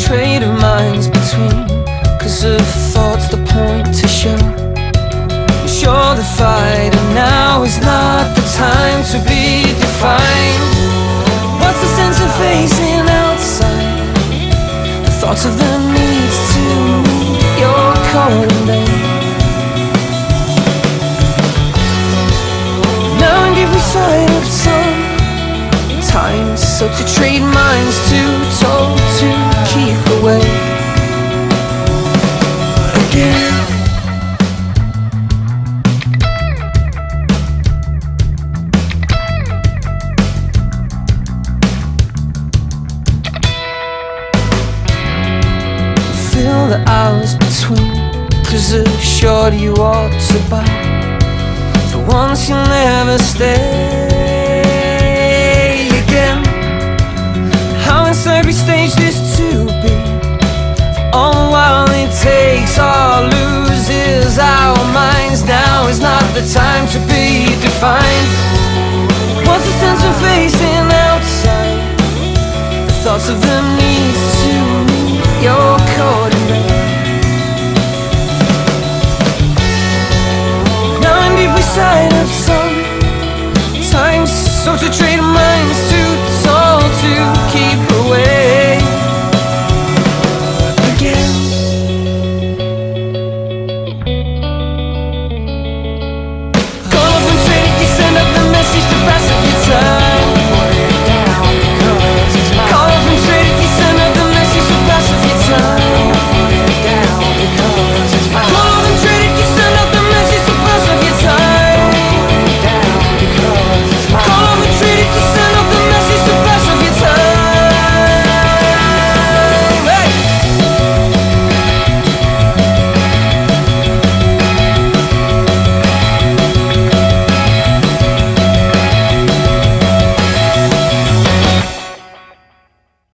trade of minds between, 'cause of thoughts that point to show. Sure, the fight and now is not the time to be defined. What's the sense of facing outside the thoughts of them needs to meet your calling them? Now and give me sight of some time, so to trade minds, too told to keep away again. Fill the hours between, 'cause assured you ought to buy. For once you'll never stay again. How inside we stage this to be, all the while it takes or loses our minds. Now is not the time to be defined. What's the sense of facing outside the thoughts of them needs